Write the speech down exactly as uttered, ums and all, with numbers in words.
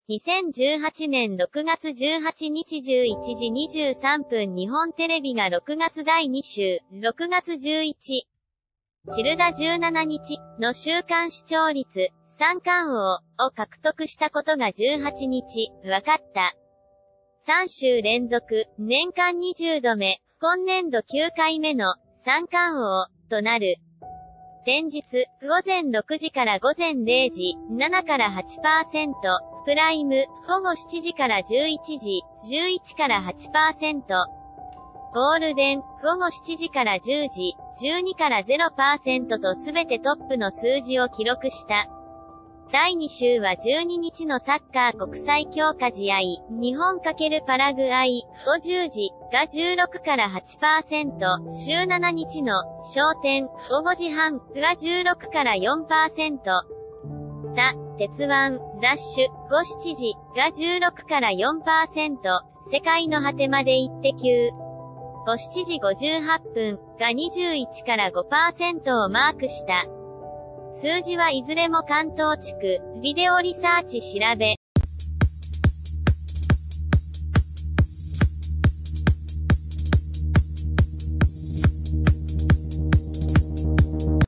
にせんじゅうはちねんろくがつじゅうはちにちじゅういちじにじゅうさんぷん日本テレビがろくがつだいに週、ろくがつじゅういち、チルダじゅうしちにちの週間視聴率、三冠王を獲得したことがじゅうはちにち、分かった。さん週連続、年間にじゅうどめ、今年度きゅうかいめの三冠王となる。前日、午前ろくじから午前れいじ、ななからはちパーセント、プライム、午後しちじからじゅういちじ、じゅういちからはちパーセント、ゴールデン、午後しちじからじゅうじ、じゅうにからゼロパーセントとすべてトップの数字を記録した。だいに週はじゅうににちのサッカー国際強化試合、日本×パラグアイ、午じゅうじがじゅうろくからはちパーセント、週しちにちの商店、午後じはんがじゅうろくからよんパーセント。ザ・鉄腕、ダッシュ、午しちじがじゅうろくからよんパーセント、世界の果てまでイッテ Q。午しちじごじゅうはっぷんがにじゅういちからごパーセントをマークした。数字はいずれも関東地区、ビデオリサーチ調べ。